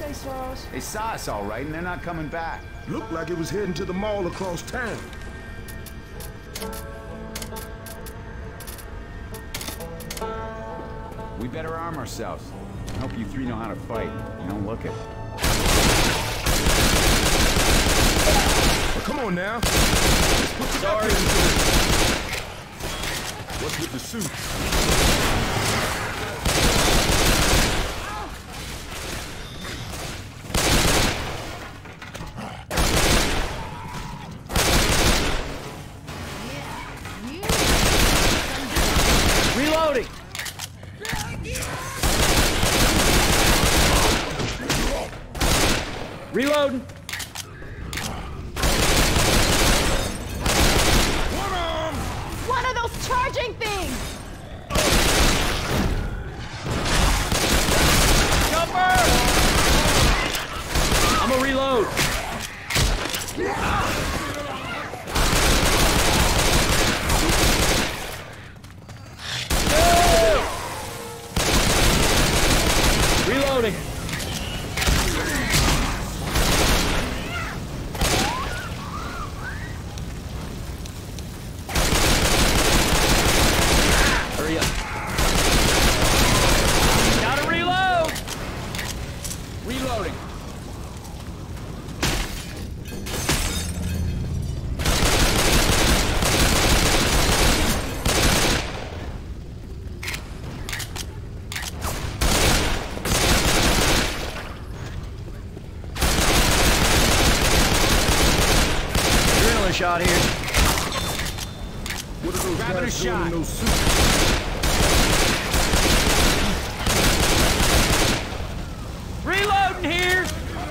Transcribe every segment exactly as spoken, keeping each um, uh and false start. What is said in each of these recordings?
they saw us? They saw us all right, and they're not coming back. Looked like it was heading to the mall across town. We better arm ourselves. I hope you three know how to fight. You don't look it. Well, come on now. Let's put the Sorry. into it. What's with the suit? Reloading! Reloading! One arm! One of those charging things! Jumper! I'm gonna reload. Reloading. Hurry up. Gotta reload. Reloading. Adrenaline shot here. What are those Grabbing a guys doing shot. in those suits? Reloading here.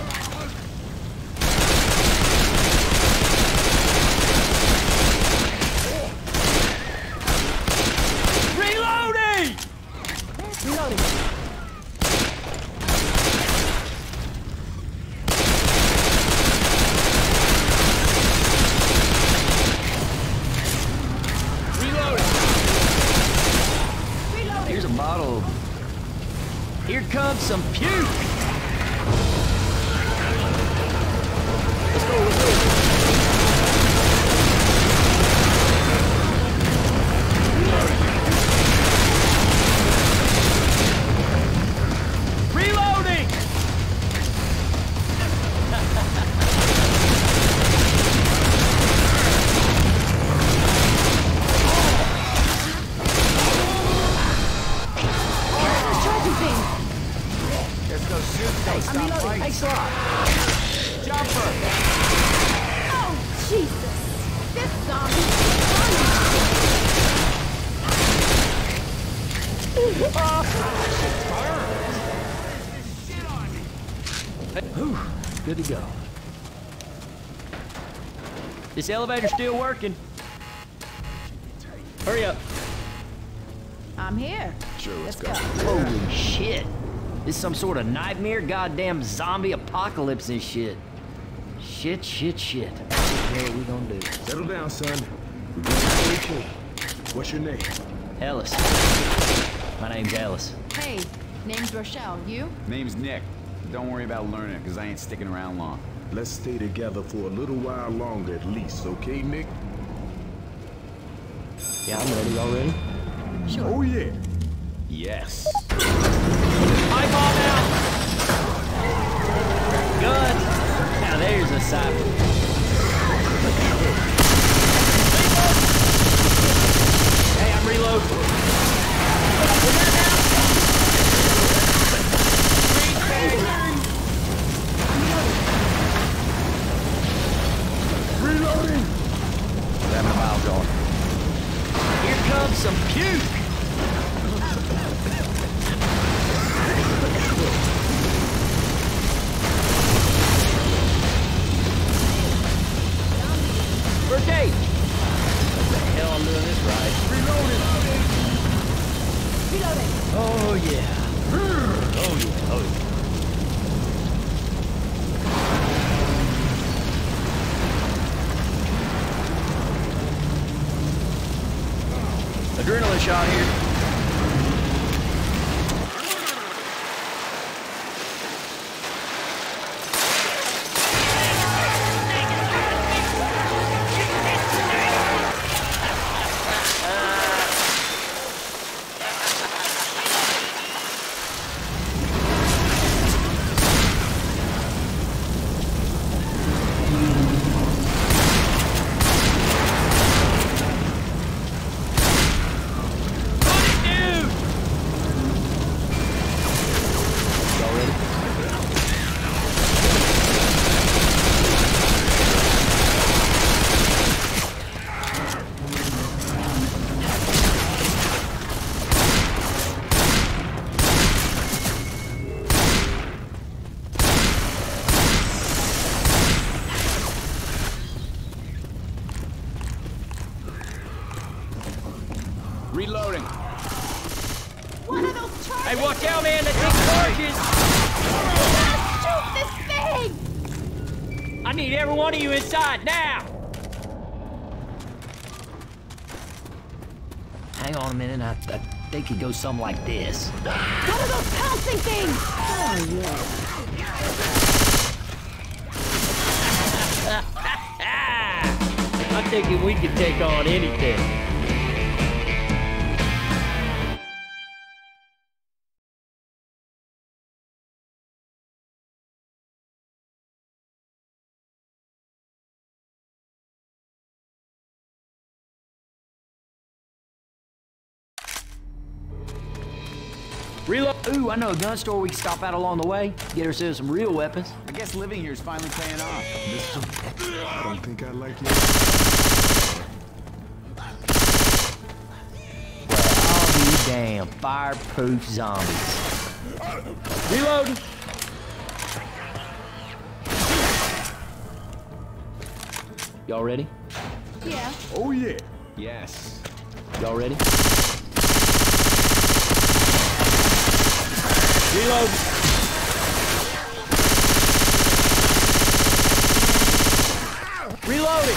Reloading. Reloading. Reloading. Reloading. Here's a bottle. Here comes some puke. Let's go, let's go. Reloading! Charging things! Guess those suits don't I'm stop reloading. fighting. Thanks a lot. Jumper! Oh, Jesus! This zombie Whew, good to go. This elevator's still working. Hurry up. I'm here. Sure, Let's let's go. go. Holy shit. This some sort of nightmare, goddamn zombie apocalypse and shit. Shit, shit, shit. What are we gonna do? Settle down, son. We're going to be okay. What's your name? Ellis. My name's Ellis. Hey, name's Rochelle. You? Name's Nick. Don't worry about learning it, because I ain't sticking around long. Let's stay together for a little while longer at least, okay, Nick? Yeah, I'm ready already. Sure. Oh, yeah. Yes. Eyeball now! Good. Now there's a cipher. Hey, I'm reloading. Reloading! Grabbing a mile going. Here comes some puke. Birthday! What the hell I'm doing this right? Reloading! Reloading. Oh yeah. Oh yeah. Oh yeah. Adrenaline shot here. I need every one of you inside now! Hang on a minute, I, I think it goes something like this. What are those pouncing things? Oh, I think we can take on anything. Reload. Ooh, I know a gun store we can stop at along the way. Get ourselves some real weapons. I guess living here is finally paying off. I don't think I like you. Well, I'll be damn. Fireproof zombies. Reload. Y'all ready? yeah. Oh, yeah. Yes. Y'all ready? Reload. Reloading.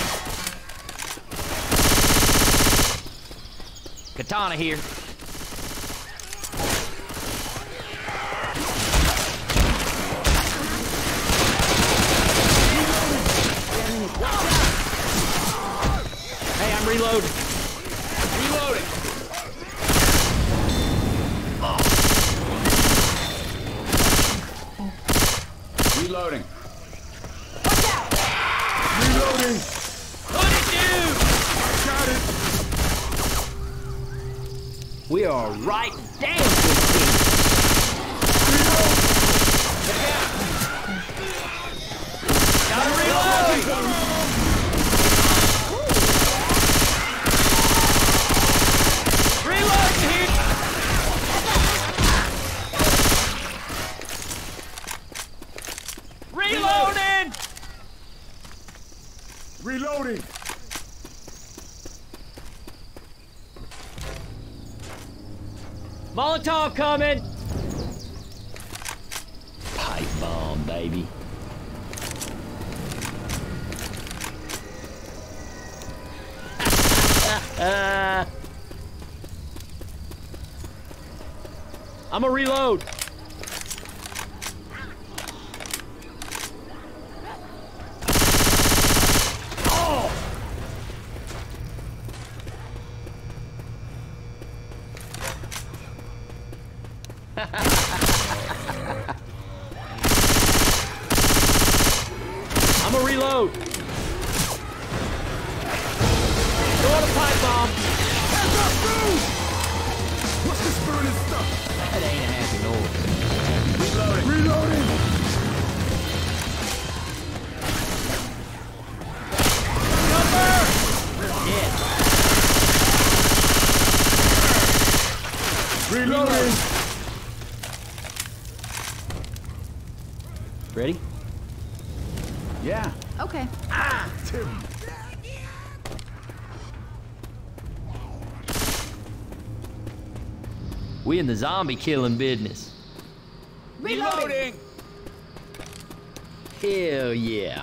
Katana here. Hey, I'm reloading. Reloading. Reloading. Watch out! Reloading. What it Got it. do? We are right down to the team. Gotta reload! Reload here! Reloading! Reloading. Molotov coming! Pipe bomb, baby. uh, I'm a reload. Oh! I'm a reload. Throw a pipe bomb. What's this burning stuff? That ain't a happy noise. Reloading. Reloading. Cover! Yeah. Reloading. Ready? Yeah. Okay. Tim. We in the zombie killing business. Reloading! Hell yeah.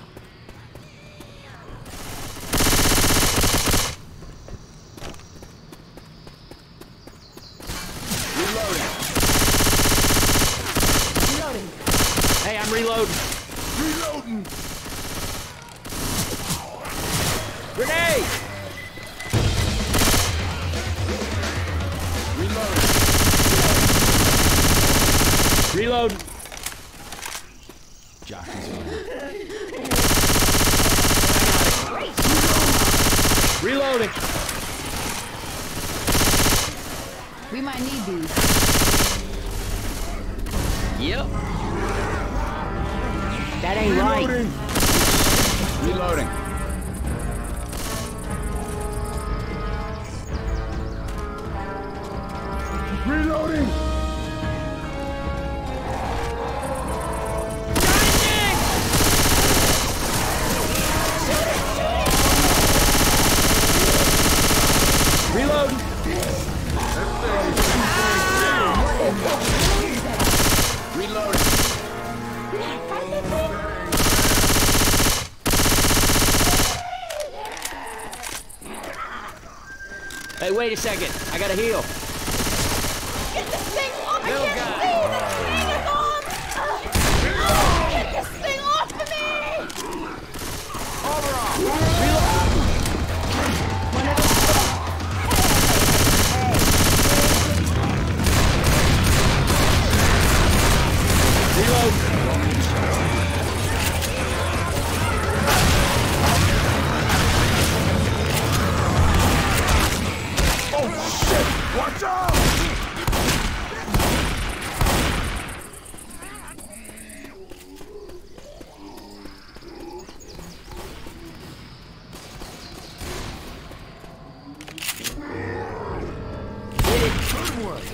Reloading. Reloading. Hey, I'm reloading. Reloading. Grenade! Reloading. Reload. Jockey's Reloading. We might need these. Yep. That ain't right. Reloading. Reloading. Reload. Reloading. Hey, wait a second. I gotta heal. Get this thing off! Little I can't guy. see the hang on! Oh, get this thing off of me! Watch out! Good work.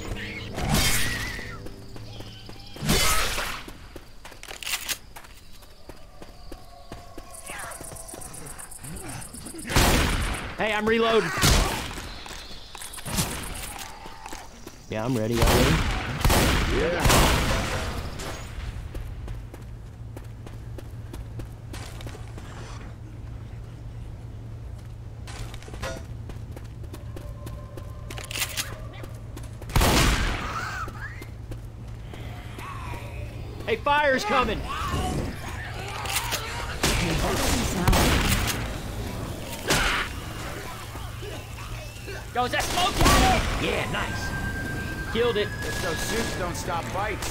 Hey, I'm reloading. Yeah, I'm ready already. Yeah. Hey, fire's coming. Yo, is that smoke? Yeah, nice. Killed it. If those suits don't stop bites.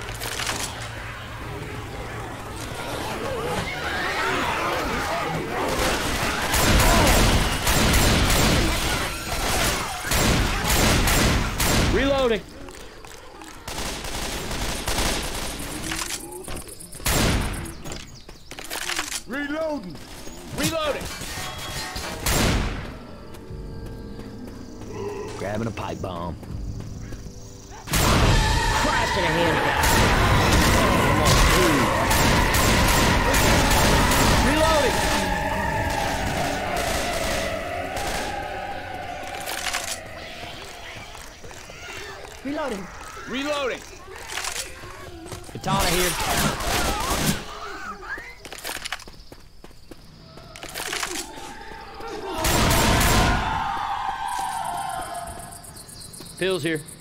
Reloading. Reloading! Reloading. Grabbing a pipe bomb. Christ in a handgun. Reloading. Reloading. Reloading! Katana here. Pills here.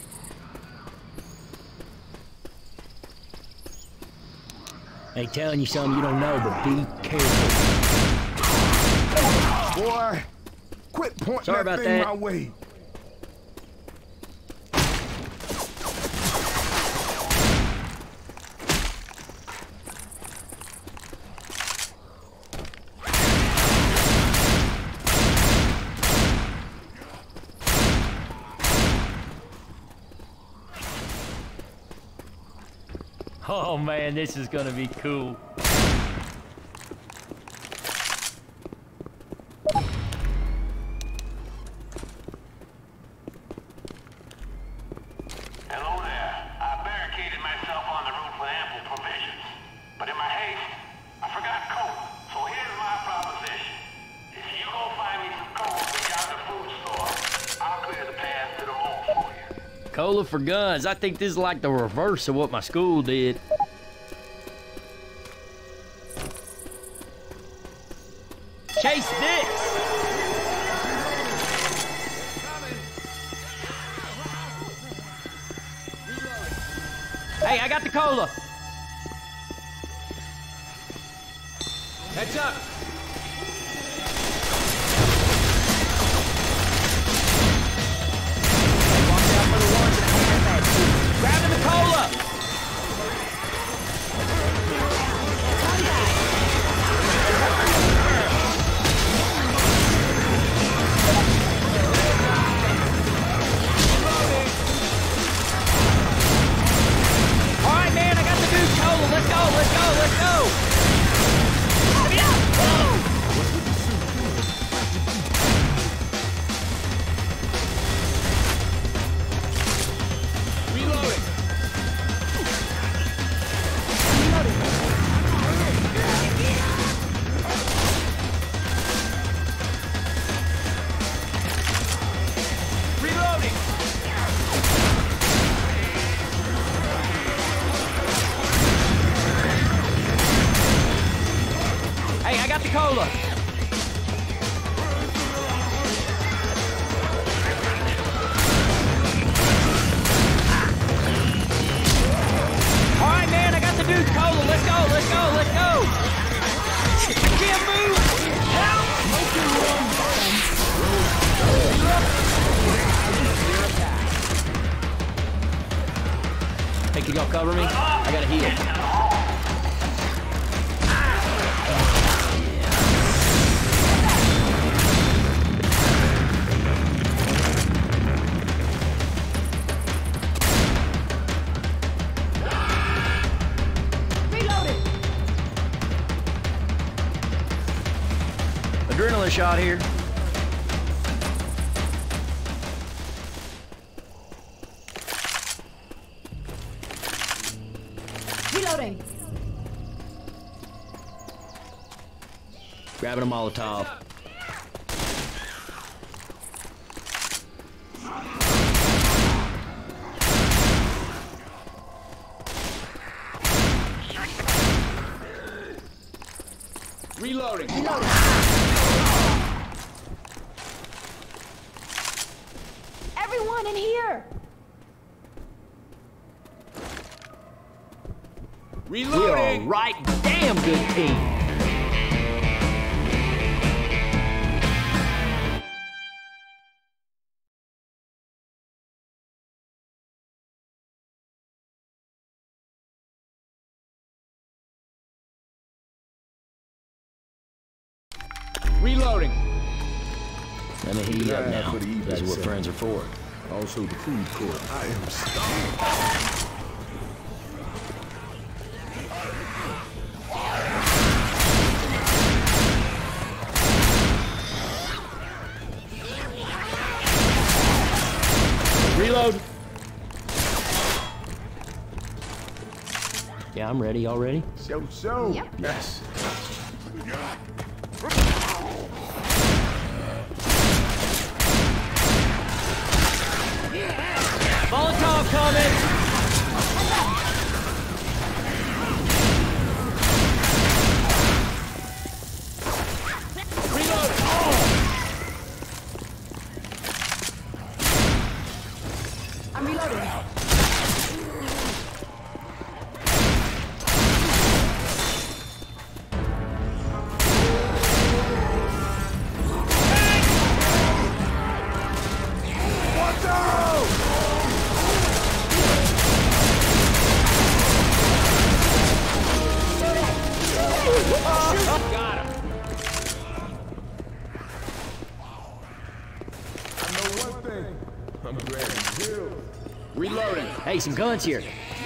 Hey, telling you something you don't know, but be careful. Boy, quit pointing Sorry that about thing that. my way. Oh man, this is gonna be cool. Hello there. I barricaded myself on the roof with ample provisions. But in my haste, I forgot coal. So here's my proposition. If you go find me some coal beyond the food store, I'll clear the path to the mall for you. Cola for guns. I think this is like the reverse of what my school did. Chase this! Hey, I got the cola. Heads up! Watch out for the ones in the handbag, too. Grabbing the cola! All right, man, I got the dude's cola. Let's go, let's go, let's go! Hurry up! Reloading! Reloading! Hey, I got the cola. let go, let go! I can't move! Help! Hey, can y'all cover me? I gotta heal. Adrenaline shot here. Reloading. Grabbing a Molotov. Reloading. Reloading. Everyone in here. We are Reloading. a right damn good team. Reloading. Let me heat you up Yeah, now. for the evac That's what center. friends are for. Also the food court. I am starving. Reload. Yeah, I'm ready. Y'all ready? So, so. Yep. Yes. Molotov coming! I'm reloading. Got him. I know one thing. I'm grabbing kills. Reloading. Hey, some guns here.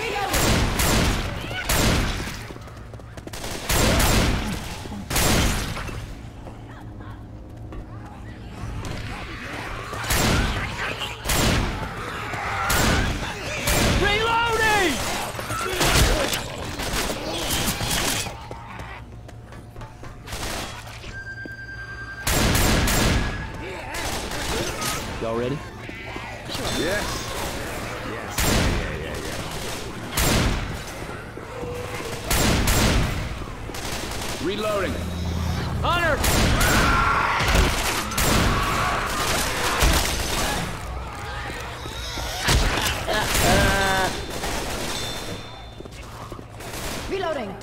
Reloading! Y'all ready? Yes. Yes. Yeah, yeah, yeah, yeah. Reloading. Hunter! Reloading.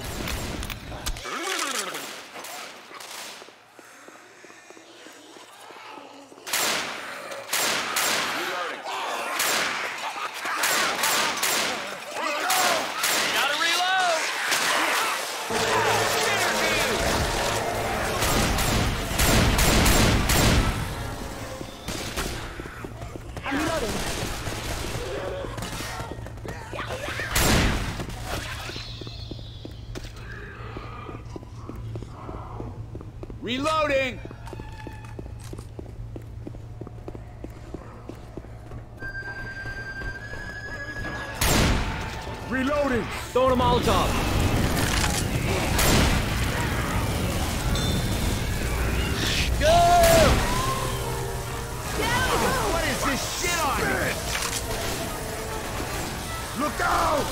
Gotta reload! I'm reloading. Reloading. Reloading. Throwing a Molotov. Go! What is this shit on me? Look out!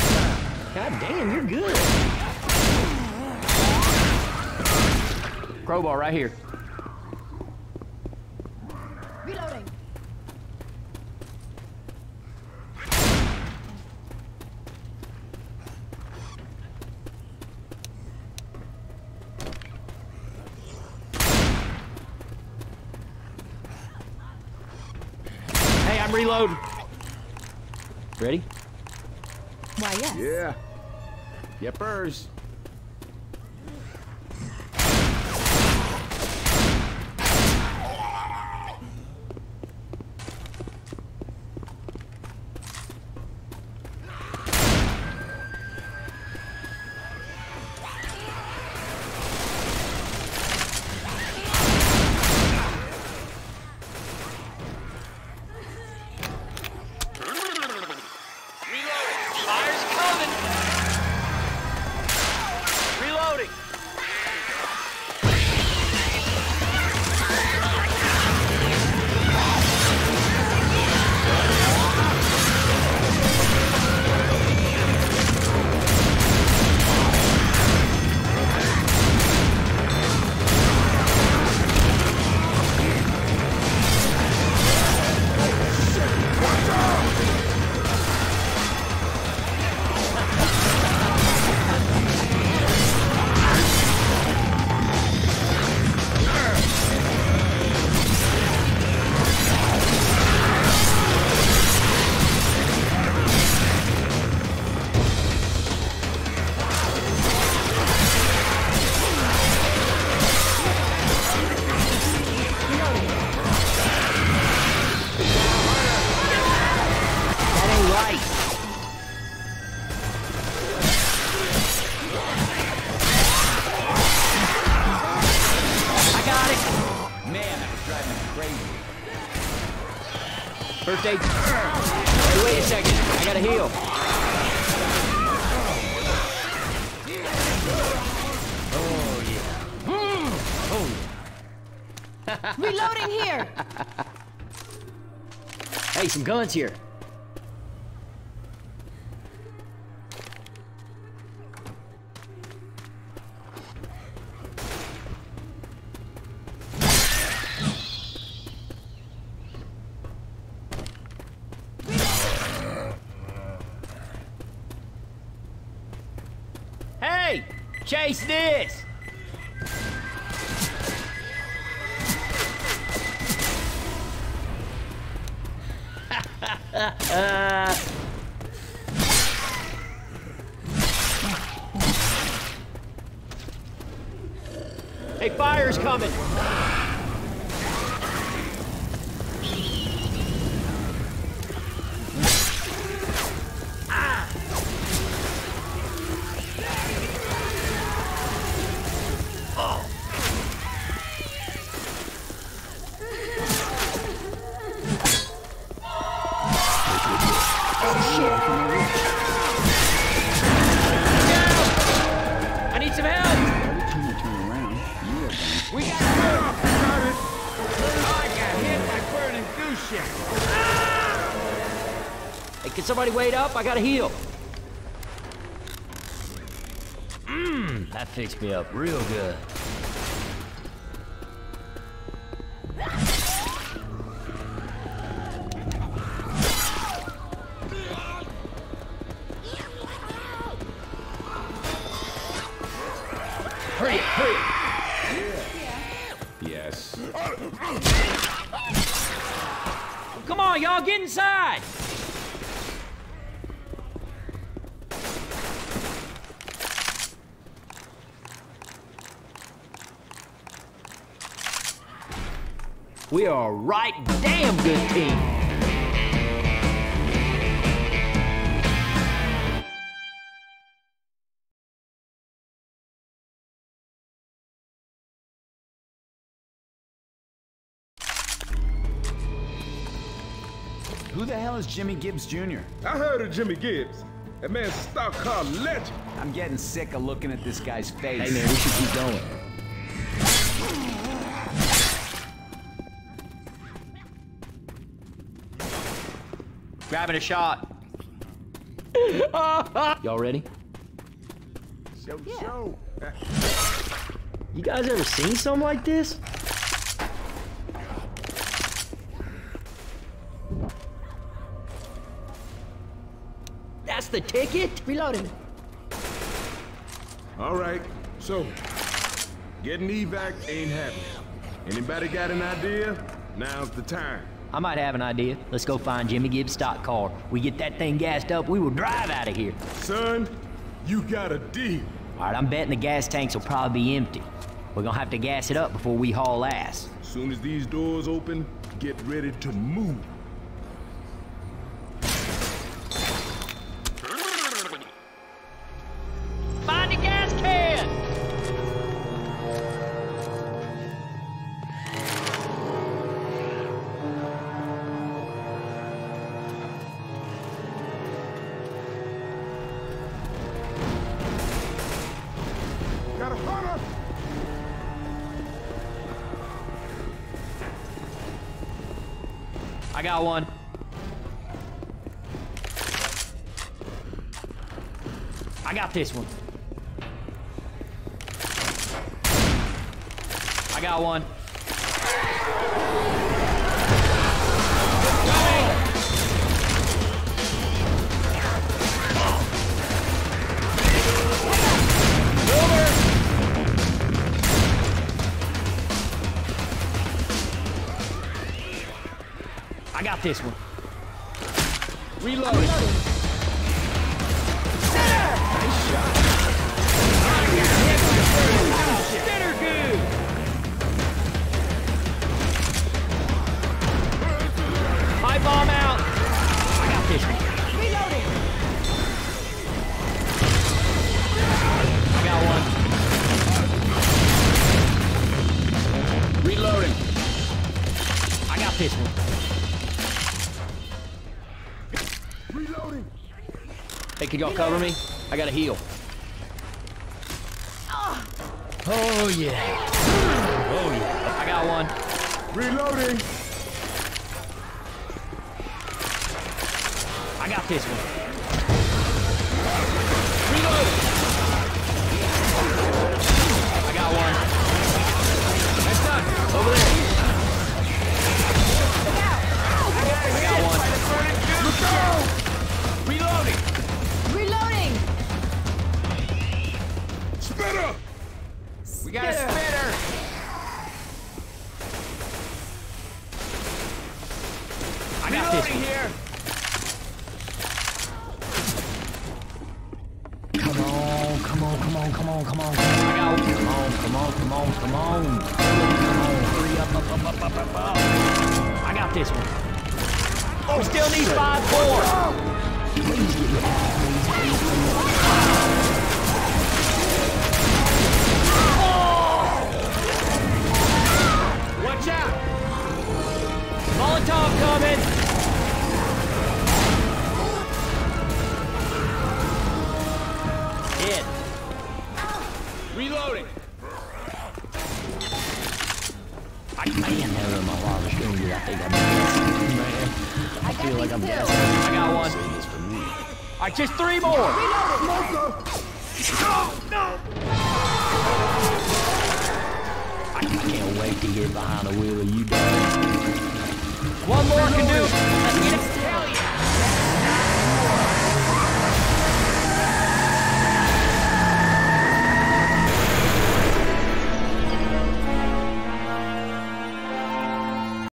God damn, you're good. Crowbar right here. Reloading. Hey, I'm reloading. Ready? Why, yes. Yeah. Yepers. Fire's coming. Reloading. That ain't right. I got it. Man, that was driving me crazy. First aid. Hey, wait a second. I gotta heal. Oh, yeah. Oh, yeah. Reloading here. Hey, some guns here. Hey, chase this. uh, hey, fire's coming. Ah. Oh. I need some help. Every time I turn around, you are gone. We got to I got hit by burning goose shit. Hey, can somebody wait up? I gotta heal. Mmm, that fixed me up real good. Hurry, hurry. Yes. Come on, y'all, get inside. We are a right damn good team. Who the hell is Jimmy Gibbs Junior? I heard of Jimmy Gibbs. That man's stock car legend. I'm getting sick of looking at this guy's face. Hey man, we should keep going. Grabbing a shot. Y'all ready? Show, show. You guys ever seen something like this? That's the ticket? Reloading. All right, so, getting evac ain't happening. Anybody got an idea? Now's the time. I might have an idea. Let's go find Jimmy Gibbs' stock car. We get that thing gassed up, we will drive out of here. Son, you got a deal. All right, I'm betting the gas tanks will probably be empty. We're gonna have to gas it up before we haul ass. As soon as these doors open, get ready to move. Find the gas can! Got a hunter! I got one. I got this one. I got one. I got this one. Reload. Reloading. Spinner good. Pipe bomb out. I got this one. Reloading. I got one. Reloading. I got this one. Reloading! Hey, can y'all cover me? I gotta heal. Oh yeah. Oh yeah. I got one. Reloading! I got this one. Reload. I got one. That's done. Over there. I got one. Let's go. Reloading. Reloading. Spitter! We got a spitter! I got this one. here! Come on, come on, come on, come on, come on. I got one. Come on, come on, come on, come on. Come on, hurry up, up, up, up, up, up, up. I got this one. Oh, we still need five more. Please get me out. Please, please, please. Watch out! Molotov coming! Hit. Reloading! I man, that was my wildest dream, dude. I think I'm gassing. Man, I feel like I'm gassing. I got one. All right, just three more. I, I can't wait to get behind the wheel of you, dog. One more can do. Let's get it. Hell yeah.